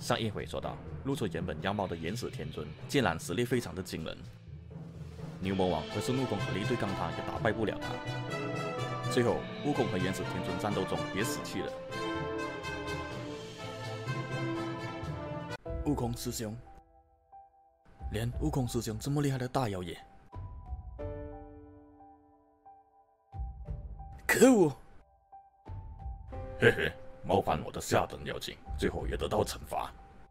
上一回说到，露出原本样貌的元始天尊，竟然实力非常的惊人。牛魔王和孙悟空合力对抗他，也打败不了他。最后，悟空和元始天尊战斗中也死去了。悟空师兄，连悟空师兄这么厉害的大妖也，可恶！ 嘿嘿，冒犯我的下等妖精，最后也得到惩罚。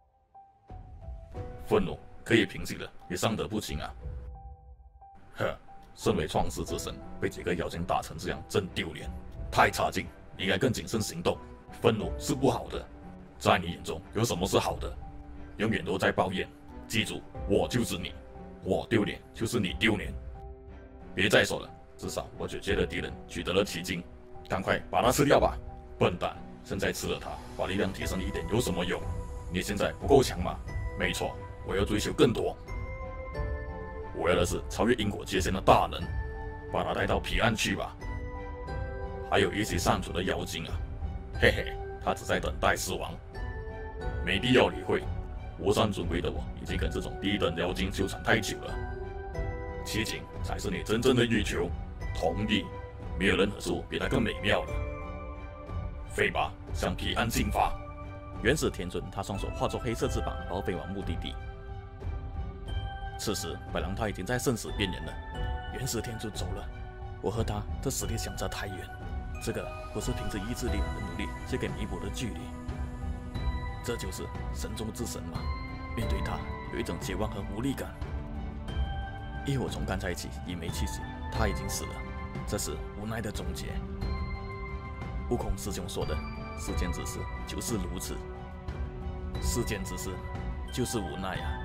愤怒可以平息了，也伤得不轻啊！呵，身为创世之神，被几个妖精打成这样，真丢脸，太差劲！你应该更谨慎行动。愤怒是不好的，在你眼中有什么是好的？永远都在抱怨。记住，我就是你，我丢脸就是你丢脸。别再说了，至少我解决了敌人，取得了奇经，赶快把它吃掉吧！笨蛋，现在吃了它，把力量提升一点有什么用？你现在不够强吗？没错，我要追求更多。我要的是超越因果界限的大能，把它带到彼岸去吧。还有一些善存的妖精啊，嘿嘿，他只在等待死亡，没必要理会。无上尊贵的我已经跟这种低等妖精纠缠太久了，奇景才是你真正的欲求。同意，没有任何事物比它更美妙了。飞吧，向彼岸进发！ 元始天尊他双手化作黑色翅膀，然后飞往目的地。此时，白狼他已经在生死边缘了。元始天尊走了，我和他的实力相差太远，这个不是凭着意志力和努力就可以弥补的距离。这就是神中之神吗？面对他，有一种绝望和无力感。异火从刚在一起已没气息，他已经死了，这是无奈的终结。悟空师兄说的“世间之事就是如此”，世间之事就是无奈啊。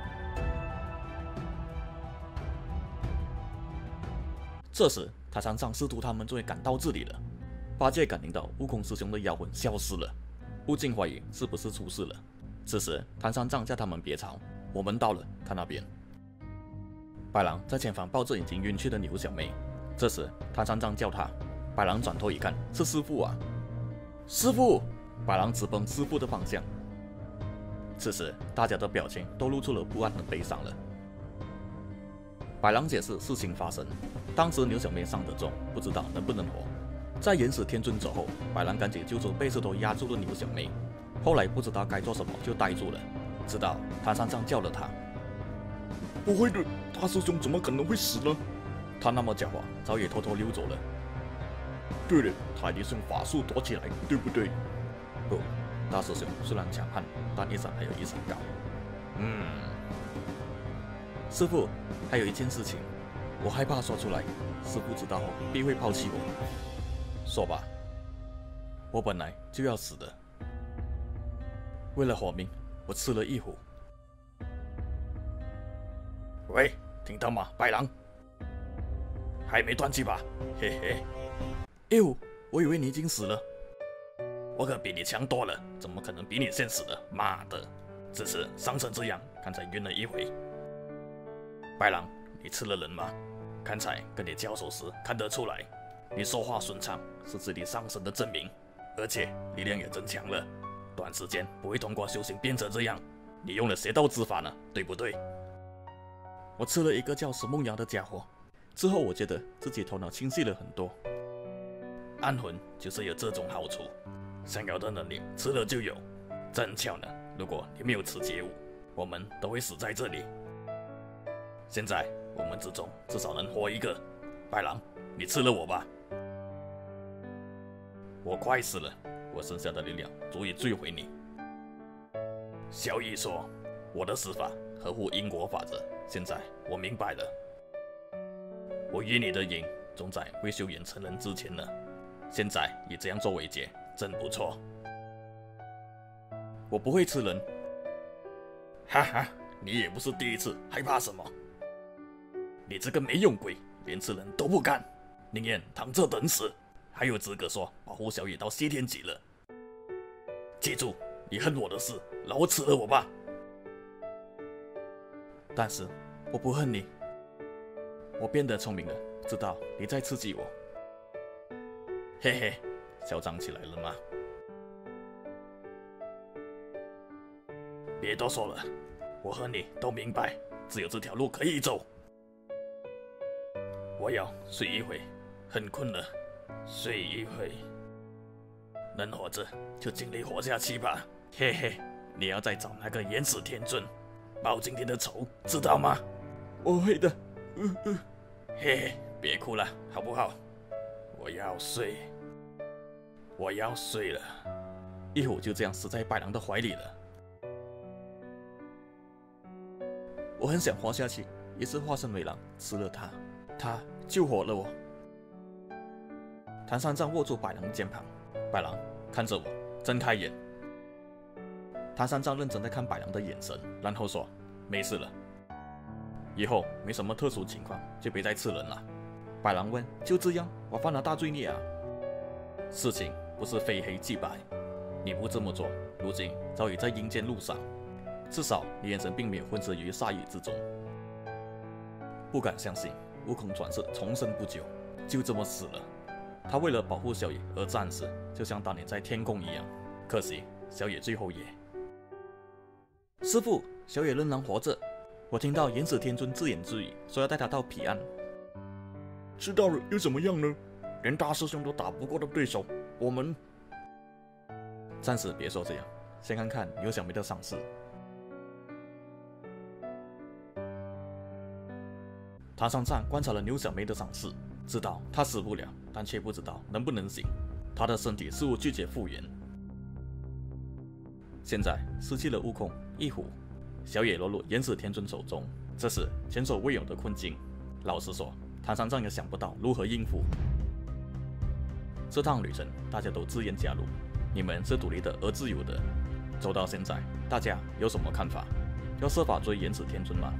这时，唐三藏师徒他们终于赶到这里了。八戒感应到悟空师兄的妖魂消失了。悟净怀疑是不是出事了。此时，唐三藏叫他们别吵，我们到了他那边。白狼在前方抱着已经晕去的牛小妹。这时，唐三藏叫他，白狼转头一看，是师父啊！师父！白狼直奔师父的方向。此时，大家的表情都露出了不安和悲伤了。白狼解释事情发生，当时牛小妹伤得重，不知道能不能活。在元始天尊走后，白狼赶紧救出被石头压住的牛小妹，后来不知道该做什么就呆住了，直到唐三藏叫了他。 不会的，大师兄怎么可能会死呢？ 他那么狡猾，早已偷偷溜走了。 对了，他一定是用法术躲起来，对不对？ 不，大师兄虽然强悍，但一山还有一山高。师父，还有一件事情，我害怕说出来，师父知道后必会抛弃我。说吧，我本来就要死的，为了活命，我吃了一虎。 喂，听到吗，白狼？还没断气吧？嘿嘿。 哟，我以为你已经死了。 我可比你强多了，怎么可能比你先死的？妈的，只是伤成这样，刚才晕了一回。白狼，你吃了人吗？刚才跟你交手时看得出来。你说话顺畅是自力上升的证明，而且力量也增强了，短时间不会通过修行变成这样。你用了邪道之法呢，对不对？ 我吃了一个叫石梦瑶的家伙，之后我觉得自己头脑清晰了很多。 暗魂就是有这种好处，想要的能力吃了就有。正巧呢，如果你没有吃解物，我们都会死在这里。现在我们之中至少能活一个。白狼，你吃了我吧。我快死了，我剩下的力量足以坠毁你。小乙说，我的死法合乎因果法则，现在我明白了。我与你的因总在未修炼成人之前呢，现在以这样做为戒，真不错。 我不会吃人。 哈哈，你也不是第一次，还怕什么？你这个没用鬼，连吃人都不干，宁愿躺着等死，还有资格说保护小野到西天极了？记住，你恨我的事，让我吃了我吧。 但是我不恨你，我变得聪明了，知道你在刺激我。 嘿嘿，嚣张起来了吗？ 别多说了，我和你都明白，只有这条路可以走。我要睡一会，很困了，睡一会。能活着就尽力活下去吧，嘿嘿。你要再找那个元始天尊报今天的仇，知道吗？ 我会的。 嘿嘿，别哭了，好不好？我要睡了。一虎就这样死在白狼的怀里了。我很想活下去，于是化身为狼吃了它，它救活了我。谭三藏握住白狼的肩膀，白狼看着我，睁开眼。谭三藏认真地看白狼的眼神，然后说：“没事了，以后没什么特殊情况就别再吃人了。”白狼问：“就这样？我犯了大罪孽啊？”事情不是非黑即白，你不这么做，如今早已在阴间路上。至少你眼神并没有混淆于杀意之中。不敢相信，悟空转世重生不久，就这么死了。他为了保护小野而战死，就像当年在天宫一样。可惜小野最后也……师父，小野仍然活着。我听到元始天尊自言自语，说要带他到彼岸。 知道了又怎么样呢？连大师兄都打不过的对手，我们…… 暂时别说这样，先看看牛小梅的伤势。唐三藏观察了牛小梅的伤势，知道她死不了，但却不知道能不能行。她的身体似乎拒绝复原。现在失去了悟空、一虎，小野落入元始天尊手中，这是前所未有的困境。老实说，唐三藏也想不到如何应付。这趟旅程大家都自愿加入，你们是独立的而自由的。走到现在，大家有什么看法？要设法追元始天尊吗？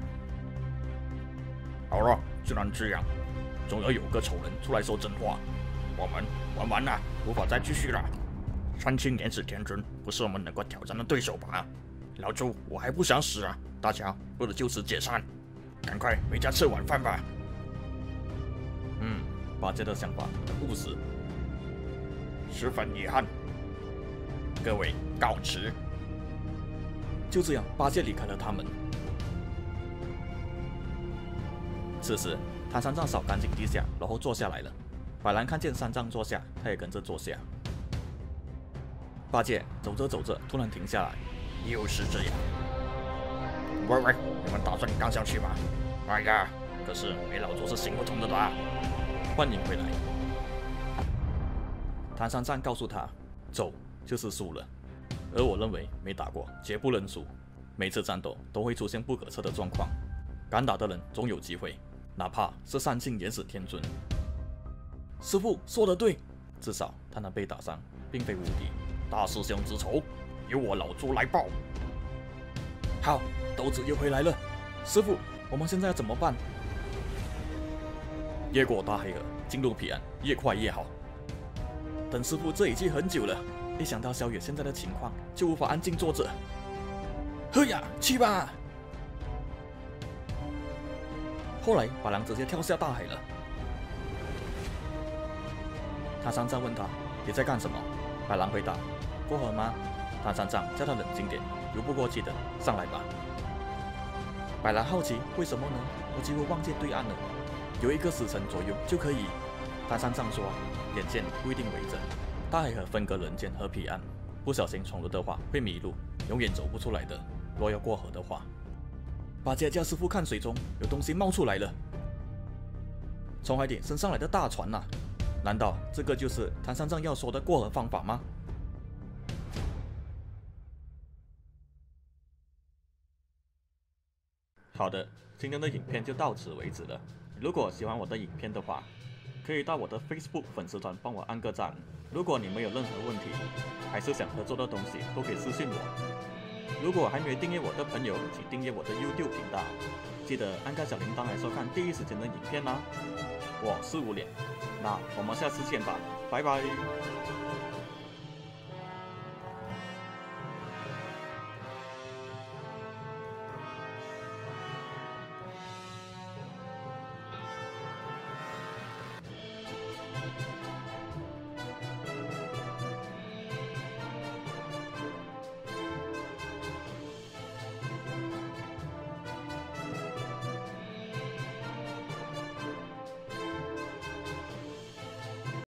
好了，既然这样，总要有个丑人出来说真话。我们玩完了，无法再继续了。三清元始天尊不是我们能够挑战的对手吧？老猪，我还不想死啊！大家不如就此解散，赶快回家吃晚饭吧。 八戒的想法很务实， 十分遗憾，各位告辞。 就这样，八戒离开了他们。此时，唐三藏扫干净地下，然后坐下来了。白狼看见三藏坐下，他也跟着坐下。八戒走着走着，突然停下来。 又是这样。喂，你们打算刚下去吗？哎呀，可是没老猪是行不通的吧？ 欢迎回来。唐三藏告诉他，走就是输了，而我认为没打过绝不认输。每次战斗都会出现不可测的状况，敢打的人总有机会，哪怕是三清元始天尊。师父说得对，至少他能被打伤，并非无敌。 大师兄之仇，由我老猪来报。 好，豆子又回来了。师父，我们现在要怎么办？越过大黑河，进入彼岸，越快越好。等师父这已经很久了，一想到小野现在的情况，就无法安静坐着。喝呀，去吧！后来，白狼直接跳下大海了。唐三藏问他：“你在干什么？”白狼回答：“过河吗？”唐三藏叫他冷静点，游不过去的，上来吧。白狼好奇为什么呢？我几乎望见对岸了，有1个时辰左右就可以。唐三藏说：“眼见不一定为真，大海河分隔人间和彼岸，不小心闯入的话会迷路，永远走不出来的。若要过河的话。”八戒叫师傅看水中有东西冒出来了，从海底升上来的大船啊！难道这个就是唐三藏要说的过河方法吗？好的，今天的影片就到此为止了。如果喜欢我的影片的话，可以到我的 Facebook 粉丝团帮我按个赞。如果你们有任何问题，还是想合作的东西，都可以私信我。如果还没有订阅我的朋友，请订阅我的 YouTube 频道，记得按个小铃铛来收看第一时间的影片啦。我是无脸，那我们下次见吧，拜拜。